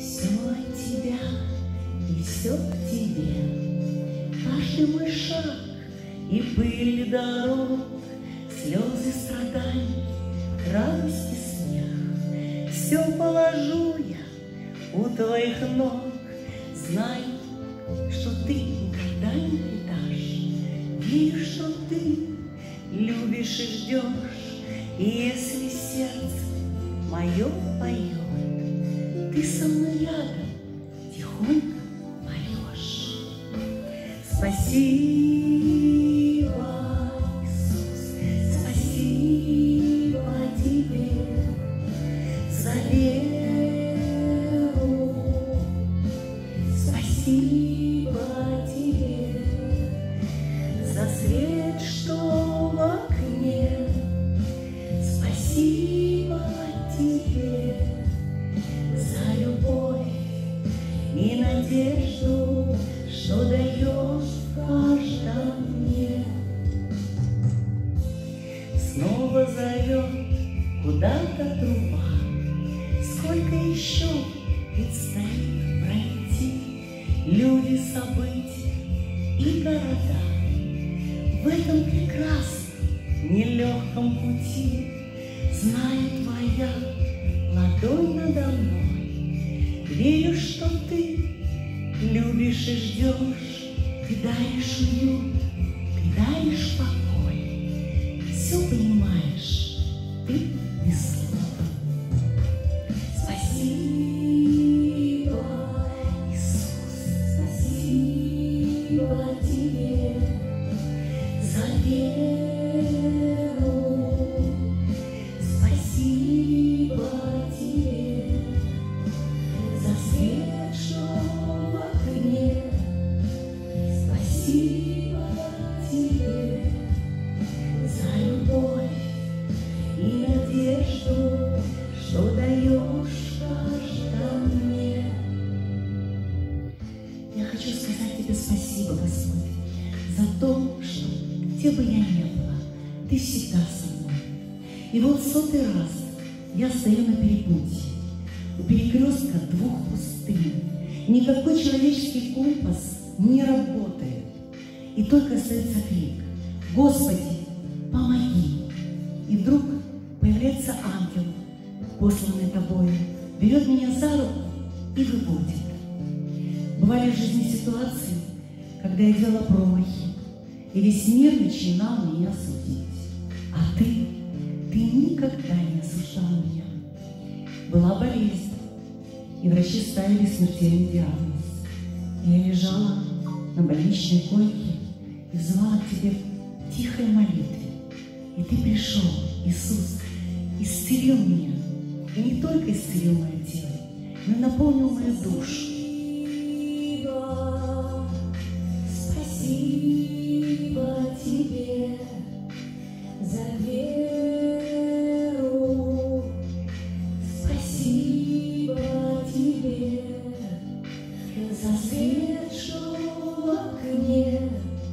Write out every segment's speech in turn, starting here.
Все от тебя и все к тебе. Каждый мой шаг и пыль дорог, слезы страданий, радость и смех. Все положу я у твоих ног, знай, что ты никогда не предашь. Верю, что ты любишь и ждешь, и если сердце мое поет, ты со мной рядом тихонько поешь. Спасибо, Иисус, спасибо тебе за веру. Спасибо тебе за свет, что в окне. Спасибо тебе за любовь и надежду, что даешь в каждом дне. Снова зовет куда-то труба, сколько еще предстоит пройти. Люди, события и города в этом прекрасном, нелегком пути. Знаю, твоя ладонь надо мной. Верю, что ты любишь и ждешь. Ты даешь уют, ты даешь покой. Все понимаешь, ты без слов. Спасибо, Иисус, спасибо тебе за веру. Спасибо тебе за свет, что в окне. Спасибо тебе за любовь и надежду, что даешь каждому мне. Я хочу сказать тебе спасибо, Господь, за то, что где бы я ни была, ты всегда со мной. И вот 100-й раз я стою на перепутье, у перекрестка двух пустынь. Никакой человеческий компас не работает, и только остается крик: Господи, помоги! И вдруг появляется ангел, посланный тобою, берет меня за руку и выводит. Бывали в жизни ситуации, когда я делала промахи, и весь мир начинал меня судить. А ты никогда не осуждал меня. Была болезнь, и врачи ставили смертельный диагноз. Я лежала на больничной койке и взывала к тебе в тихой молитве. И ты пришел, Иисус, исцелил меня. И не только исцелил мое тело, но и наполнил мою душу. Спасибо тебе за веру. Спасибо тебе за свет, что в окне.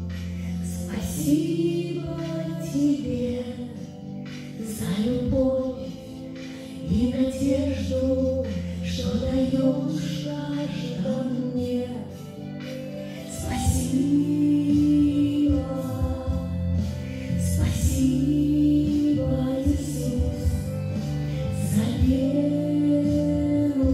Спасибо тебе за любовь и надежду, что даешь каждому мне. Спасибо, спасибо, Иисус, за веру.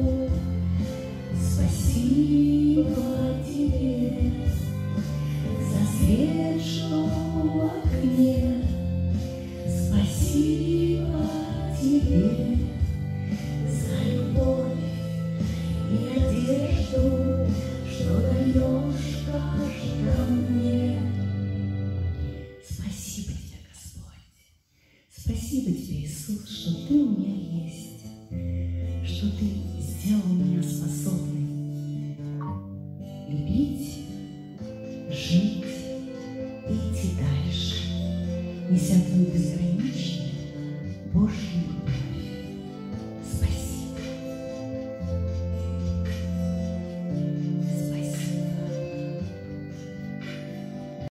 Спасибо тебе за свет, что в окне. Спасибо тебе за любовь и надежду, что даешь каждому мне. Спасибо тебе, Господь. Спасибо тебе, Иисус, что ты у меня есть, что ты сделал меня способной любить, жить и идти дальше, неся твою безграничную